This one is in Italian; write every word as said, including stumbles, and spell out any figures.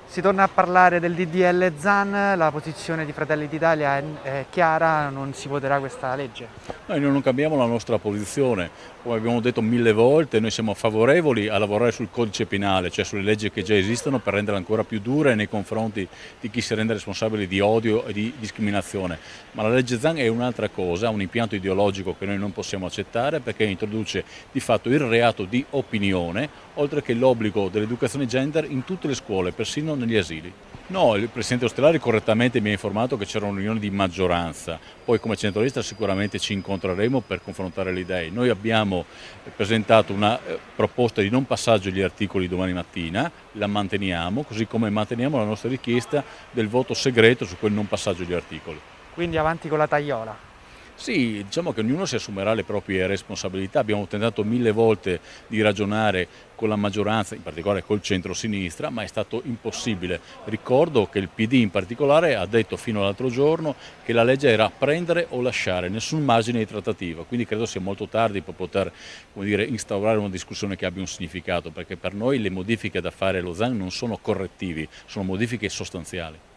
Si torna a parlare del D D L Zan, la posizione di Fratelli d'Italia è, è chiara, non si voterà questa legge. Noi non cambiamo la nostra posizione, come abbiamo detto mille volte, noi siamo favorevoli a lavorare sul codice penale, cioè sulle leggi che già esistono per renderle ancora più dure nei confronti di chi si rende responsabile di odio e di discriminazione. Ma la legge Zan è un'altra cosa, un impianto ideologico che noi non possiamo accettare perché introduce di fatto il reato di opinione, oltre che l'obbligo dell'educazione gender in tutte le scuole, persino negli asili. No, il Presidente Ostellari correttamente mi ha informato che c'era una riunione di maggioranza, poi come centralista sicuramente ci incontreremo per confrontare le idee. Noi abbiamo presentato una proposta di non passaggio agli articoli domani mattina, la manteniamo, così come manteniamo la nostra richiesta del voto segreto su quel non passaggio agli articoli. Quindi avanti con la tagliola. Sì, diciamo che ognuno si assumerà le proprie responsabilità, abbiamo tentato mille volte di ragionare con la maggioranza, in particolare col centro-sinistra, ma è stato impossibile. Ricordo che il P D in particolare ha detto fino all'altro giorno che la legge era prendere o lasciare, nessun margine di trattativa, quindi credo sia molto tardi per poter, come dire, instaurare una discussione che abbia un significato, perché per noi le modifiche da fare allo Zan non sono correttivi, sono modifiche sostanziali.